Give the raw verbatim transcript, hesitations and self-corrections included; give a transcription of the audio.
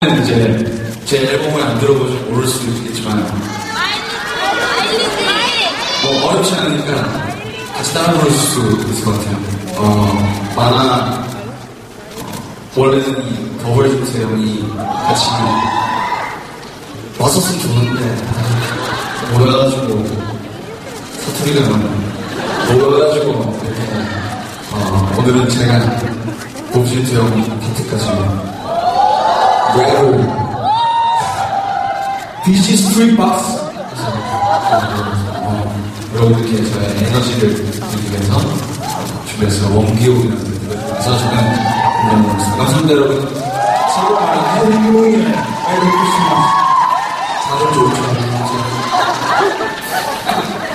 이제 제 앨범을 안 들어보시면 모를 수도 있겠지만 뭐 어렵지 않으니까 같이 따라 부를 수 있을 것 같아요. 어, 만화 원래는 이 더벌진세 형이 같이 왔었으면 좋은데 모여가지고 사투리가 너무 모여가지고 이렇게 어, 오늘은 제가 더벌진세 형 파트까지 랩을 디지 스트리트 박스 여러분들께 저의 에너지를 드리기 위해서 준비했어요. 원기옥이라는 그래서 저는 감사합니다 여러분. 새로 가는 해리모이의 메리 크리스마스 다들 좋죠.